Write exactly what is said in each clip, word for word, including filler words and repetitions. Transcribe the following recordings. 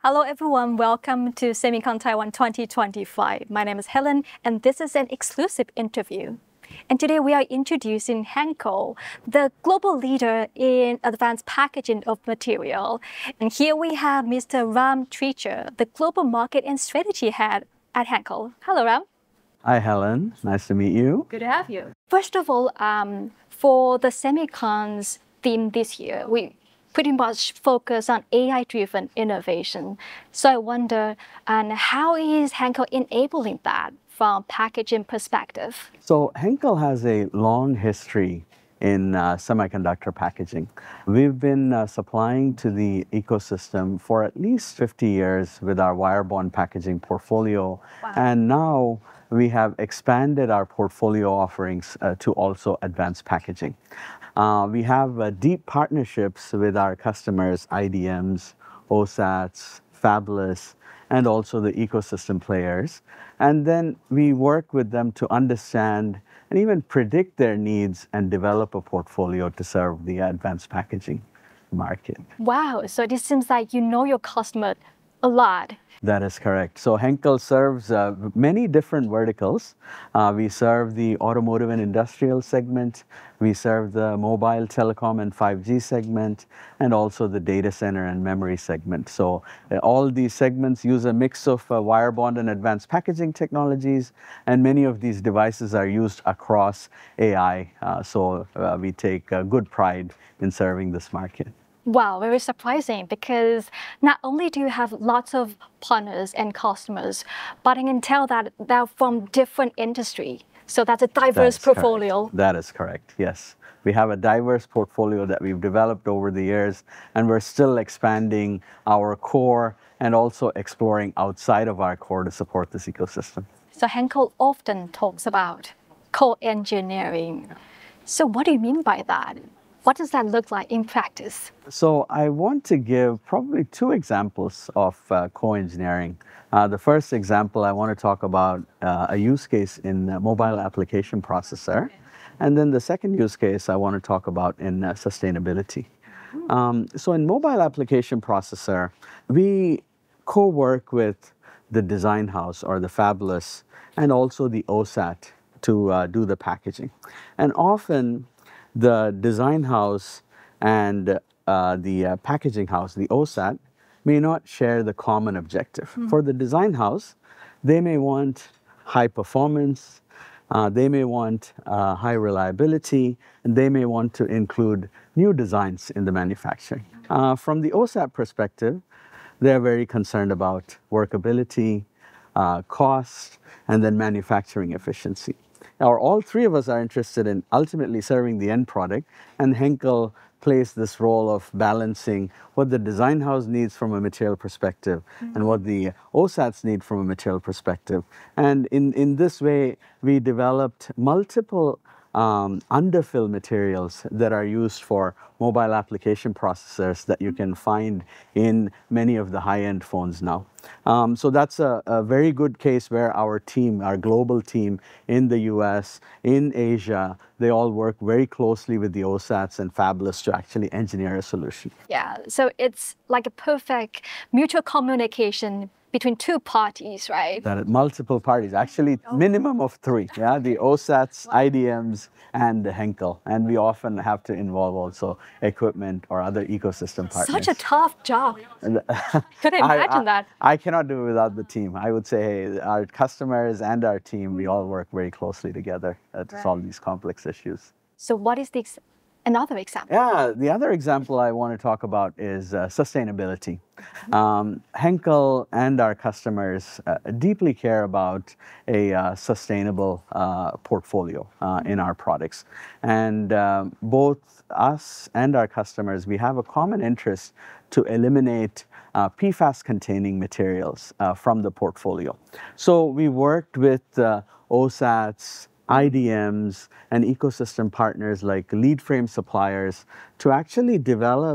Hello everyone, welcome to SEMICON Taiwan twenty twenty-five. My name is Helen and this is an exclusive interview. And today we are introducing Henkel, the global leader in advanced packaging of material. And here we have Mister Ram Tricher, the global market and strategy head at Henkel. Hello Ram. Hi Helen, nice to meet you. Good to have you. First of all, um, for the SEMICON's theme this year, we pretty much focus on A I-driven innovation. So I wonder, and how is Henkel enabling that from packaging perspective? So Henkel has a long history in uh, semiconductor packaging. We've been uh, supplying to the ecosystem for at least fifty years with our wire bond packaging portfolio. Wow. And now we have expanded our portfolio offerings uh, to also advanced packaging. Uh, we have uh, deep partnerships with our customers, I D Ms, OSATs, fabless, and also the ecosystem players. And then we work with them to understand and even predict their needs and develop a portfolio to serve the advanced packaging market. Wow, so this seems like you know your customer a lot. That is correct. So Henkel serves uh, many different verticals. Uh, we serve the automotive and industrial segment. We serve the mobile, telecom, and five G segment, and also the data center and memory segment. So uh, all these segments use a mix of uh, wire bond and advanced packaging technologies, and many of these devices are used across A I. Uh, so uh, we take uh, good pride in serving this market. Wow, very surprising, because not only do you have lots of partners and customers, but I can tell that they're from different industry. So that's a diverse That's portfolio. Correct. That is correct, yes. We have a diverse portfolio that we've developed over the years, and we're still expanding our core and also exploring outside of our core to support this ecosystem. So Henkel often talks about co-engineering. So what do you mean by that? What does that look like in practice? So I want to give probably two examples of uh, co-engineering. Uh, the first example, I want to talk about uh, a use case in a mobile application processor. And then the second use case I want to talk about in uh, sustainability. Um, so in mobile application processor, we co-work with the design house or the fabless and also the OSAT to uh, do the packaging. And often the design house and uh, the uh, packaging house, the OSAT, may not share the common objective. Mm. For the design house, they may want high performance, uh, they may want uh, high reliability, and they may want to include new designs in the manufacturing. Uh, from the OSAT perspective, they're very concerned about workability, uh, cost, and then manufacturing efficiency. Now, all three of us are interested in ultimately serving the end product, and Henkel plays this role of balancing what the design house needs from a material perspective mm-hmm. and what the OSATs need from a material perspective. And in, in this way, we developed multiple um, underfill materials that are used for mobile application processors that you can find in many of the high-end phones now. Um, so that's a, a very good case where our team, our global team in the U S, in Asia, they all work very closely with the OSATs and fabless to actually engineer a solution. Yeah, so it's like a perfect mutual communication between two parties, right? That is multiple parties, actually minimum of three, yeah, the OSATs, I D Ms, and the Henkel. And we often have to involve also equipment or other ecosystem partners. Such a tough job. Could I imagine I, I, that? I cannot do it without the team. I would say, hey, our customers and our team, we all work very closely together uh, to right. solve these complex issues. So what is the ex another example? Yeah, the other example I want to talk about is uh, sustainability. Um, Henkel and our customers uh, deeply care about a uh, sustainable uh, portfolio uh, in our products. And um, both us and our customers, we have a common interest to eliminate uh, P FAS-containing materials uh, from the portfolio. So we worked with uh, OSATs, I D Ms, and ecosystem partners like lead frame suppliers to actually develop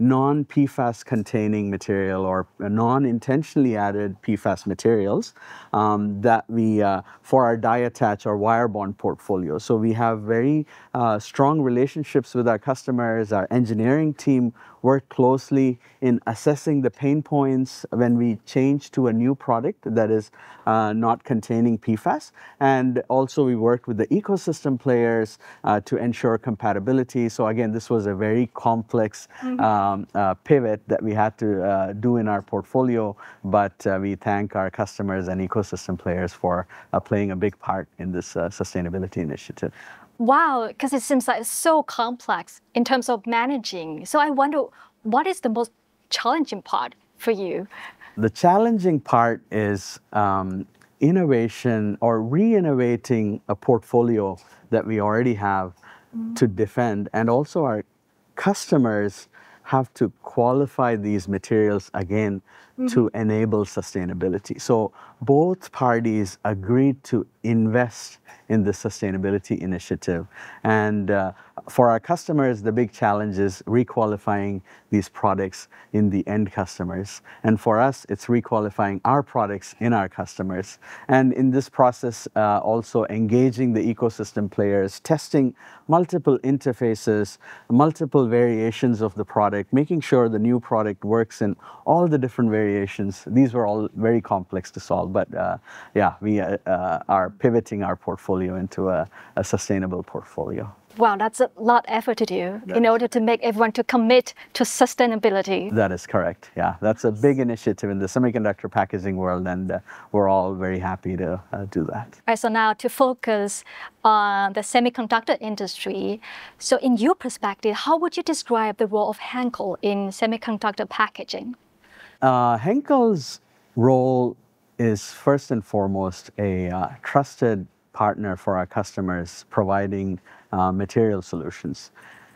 non-P FAS containing material or non-intentionally added P FAS materials um, that we, uh, for our die attach or wire bond portfolio. So we have very uh, strong relationships with our customers. Our engineering team work closely in assessing the pain points when we change to a new product that is uh, not containing P FAS. And also we worked with the ecosystem players uh, to ensure compatibility. So again, this was a very complex mm-hmm. um, uh, pivot that we had to uh, do in our portfolio, but uh, we thank our customers and ecosystem players for uh, playing a big part in this uh, sustainability initiative. Wow, because it seems like it's so complex in terms of managing. So I wonder, what is the most challenging part for you? The challenging part is um, innovation or re-innovating a portfolio that we already have mm. to defend, and also our customers have to qualify these materials again mm-hmm. to enable sustainability. So both parties agreed to invest in the sustainability initiative. And uh, for our customers, the big challenge is requalifying these products in the end customers. And for us, it's requalifying our products in our customers. And in this process, uh, also engaging the ecosystem players, testing multiple interfaces, multiple variations of the product, making sure the new product works in all the different variations. These were all very complex to solve, but uh, yeah, we uh, uh, are pivoting our portfolio into a, a sustainable portfolio. Wow, that's a lot of effort to do that's in order to make everyone to commit to sustainability. That is correct, yeah. That's a big initiative in the semiconductor packaging world, and uh, we're all very happy to uh, do that. All right, so now to focus on the semiconductor industry. So in your perspective, how would you describe the role of Henkel in semiconductor packaging? Uh, Henkel's role is first and foremost a uh, trusted partner for our customers, providing uh, material solutions.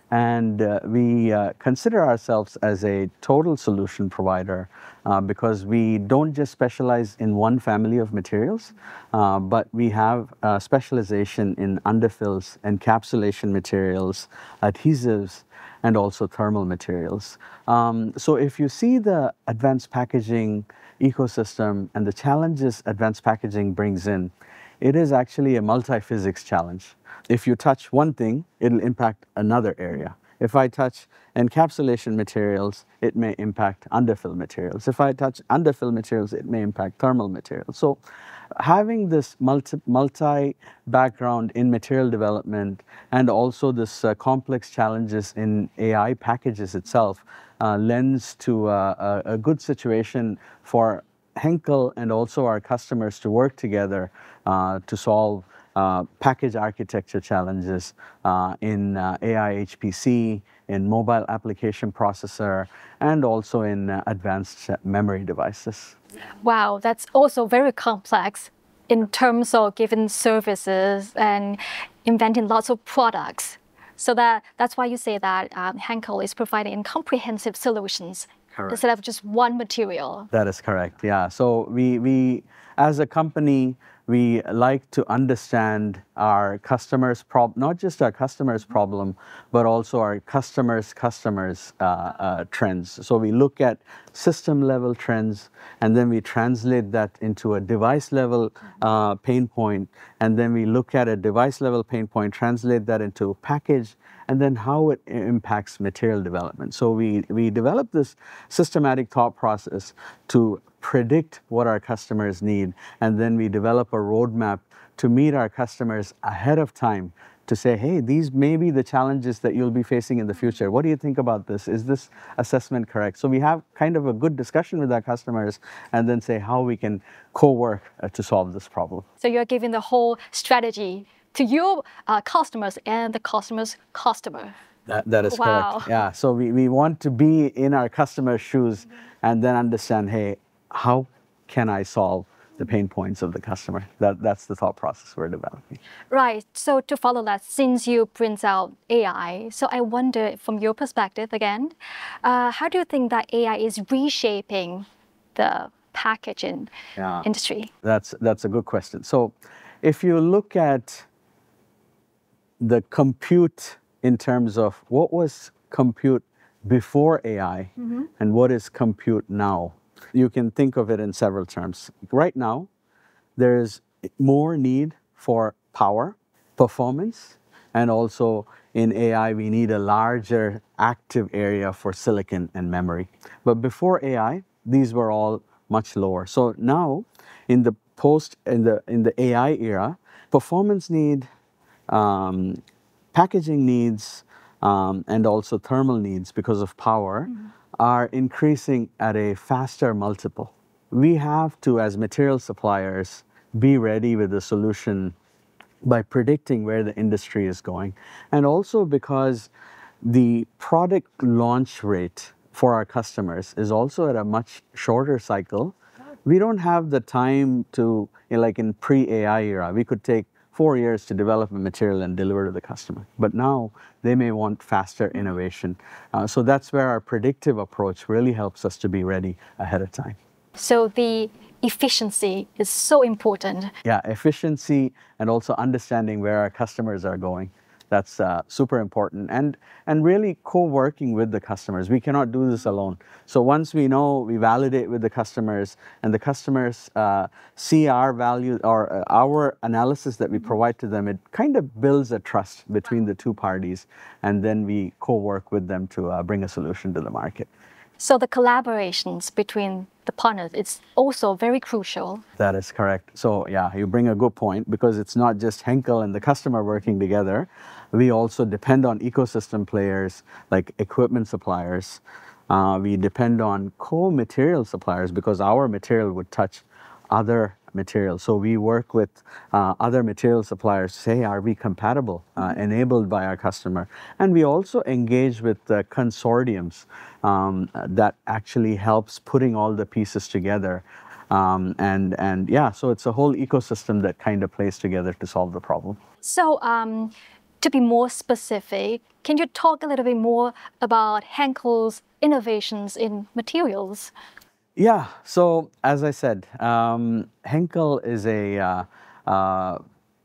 And uh, we uh, consider ourselves as a total solution provider uh, because we don't just specialize in one family of materials, uh, but we have uh, specialization in underfills, encapsulation materials, adhesives, and also thermal materials. Um, so if you see the advanced packaging ecosystem and the challenges advanced packaging brings in, it is actually a multi-physics challenge. If you touch one thing, it'll impact another area. If I touch encapsulation materials, it may impact underfill materials. If I touch underfill materials, it may impact thermal materials. So having this multi, multi background in material development and also this uh, complex challenges in A I packages itself uh, lends to uh, a, a good situation for Henkel and also our customers to work together uh, to solve uh, package architecture challenges uh, in uh, A I H P C, in mobile application processor, and also in uh, advanced memory devices. Wow, that's also very complex in terms of giving services and inventing lots of products. So that, that's why you say that um, Henkel is providing comprehensive solutions. Correct. Instead of just one material. That is correct, yeah. So we, we as a company, we like to understand our customers' problem, not just our customers' problem, but also our customers' customers' uh, uh, trends. So we look at system level trends, and then we translate that into a device level uh, pain point, and then we look at a device level pain point, translate that into a package, and then how it impacts material development. So we, we develop this systematic thought process to predict what our customers need, and then we develop a roadmap to meet our customers ahead of time to say, hey, these may be the challenges that you'll be facing in the future. What do you think about this? Is this assessment correct? So we have kind of a good discussion with our customers and then say how we can co-work uh, to solve this problem. So you're giving the whole strategy to your uh, customers and the customer's customer. That, that is wow. correct. Yeah, so we, we want to be in our customer's shoes and then understand, hey, how can I solve the pain points of the customer? That, that's the thought process we're developing. Right. So to follow that, since you bring out A I, so I wonder from your perspective again, uh, how do you think that A I is reshaping the packaging yeah. industry? That's, that's a good question. So if you look at the compute in terms of what was compute before A I mm-hmm. and what is compute now. You can think of it in several terms. Right now, there is more need for power, performance, and also in A I, we need a larger active area for silicon and memory. But before A I, these were all much lower. So now, in the post, in the, in the A I era, performance need, um, packaging needs, um, and also thermal needs because of power mm-hmm. are increasing at a faster multiple. We have to, as material suppliers, be ready with a solution by predicting where the industry is going. And also because the product launch rate for our customers is also at a much shorter cycle. We don't have the time to, you know, like in pre-A I era, we could take four years to develop a material and deliver to the customer. But now they may want faster innovation. Uh, so that's where our predictive approach really helps us to be ready ahead of time. So the efficiency is so important. Yeah, efficiency and also understanding where our customers are going. That's uh, super important. And, and really co-working with the customers. We cannot do this alone. So once we know, we validate with the customers, and the customers uh, see our value or uh, our analysis that we provide to them, it kind of builds a trust between the two parties. And then we co-work with them to uh, bring a solution to the market. So the collaborations between the partners, it's also very crucial. That is correct. So yeah, you bring a good point, because it's not just Henkel and the customer working together. We also depend on ecosystem players like equipment suppliers. Uh, we depend on co-material suppliers, because our material would touch other materials. So we work with uh, other material suppliers to say, are we compatible, uh, enabled by our customer? And we also engage with the consortiums um, that actually helps putting all the pieces together. Um, and, and yeah, so it's a whole ecosystem that kind of plays together to solve the problem. So um, to be more specific, can you talk a little bit more about Henkel's innovations in materials? Yeah, so as I said, um, Henkel is a uh, uh,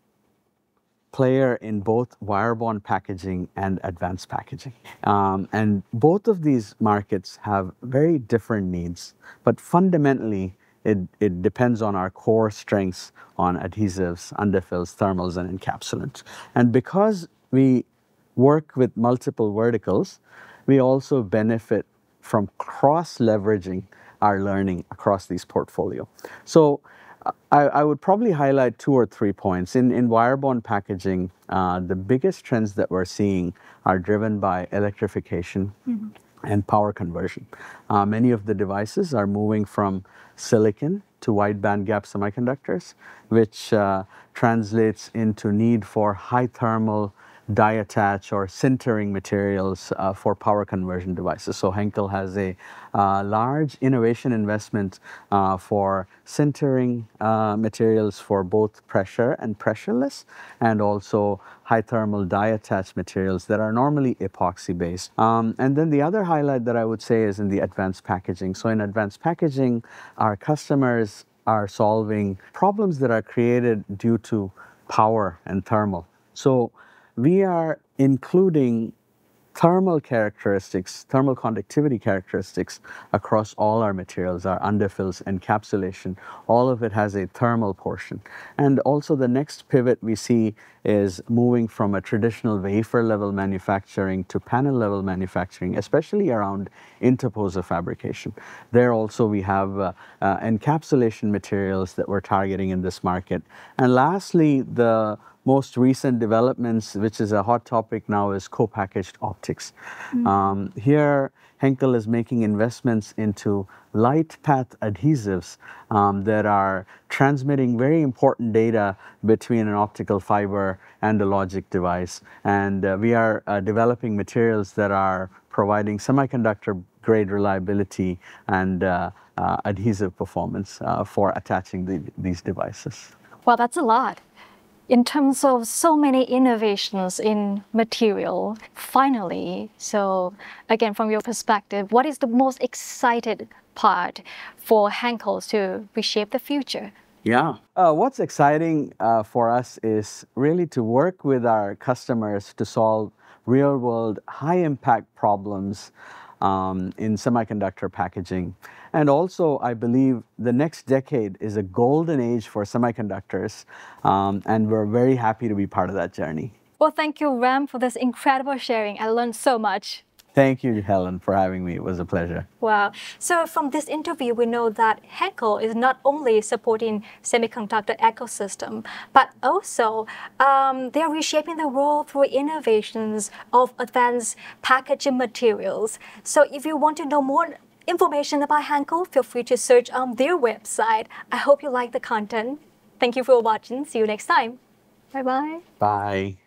player in both wire bond packaging and advanced packaging. Um, and both of these markets have very different needs, but fundamentally it, it depends on our core strengths on adhesives, underfills, thermals, and encapsulants. And because we work with multiple verticals, we also benefit from cross-leveraging our learning across these portfolio. So I, I would probably highlight two or three points. In, in wire bond packaging, uh, the biggest trends that we're seeing are driven by electrification mm-hmm. and power conversion. Uh, many of the devices are moving from silicon to wide bandgap semiconductors, which uh, translates into need for high thermal die attach or sintering materials uh, for power conversion devices. So Henkel has a uh, large innovation investment uh, for sintering uh, materials for both pressure and pressureless, and also high thermal die attach materials that are normally epoxy based. Um, and then the other highlight that I would say is in the advanced packaging. So in advanced packaging, our customers are solving problems that are created due to power and thermal. So we are including thermal characteristics, thermal conductivity characteristics across all our materials, our underfills, encapsulation. All of it has a thermal portion. And also the next pivot we see is moving from a traditional wafer level manufacturing to panel level manufacturing, especially around interposer fabrication. There also we have uh, uh, encapsulation materials that we're targeting in this market. And lastly, the most recent developments, which is a hot topic now, is co-packaged optics. Mm-hmm. um, here, Henkel is making investments into light path adhesives um, that are transmitting very important data between an optical fiber and a logic device. And uh, we are uh, developing materials that are providing semiconductor grade reliability and uh, uh, adhesive performance uh, for attaching the, these devices. Well, that's a lot. In terms of so many innovations in material, finally, so again, from your perspective, what is the most excited part for Henkel to reshape the future? Yeah. Uh, what's exciting uh, for us is really to work with our customers to solve real-world, high-impact problems um, in semiconductor packaging. And also, I believe the next decade is a golden age for semiconductors, um, and we're very happy to be part of that journey. Well, thank you, Ram, for this incredible sharing. I learned so much. Thank you, Helen, for having me. It was a pleasure. Wow. So from this interview, we know that Henkel is not only supporting semiconductor ecosystem, but also um, they are reshaping the world through innovations of advanced packaging materials. So if you want to know more information about Henkel, feel free to search on their website. I hope you like the content. Thank you for watching. See you next time. Bye-bye. Bye.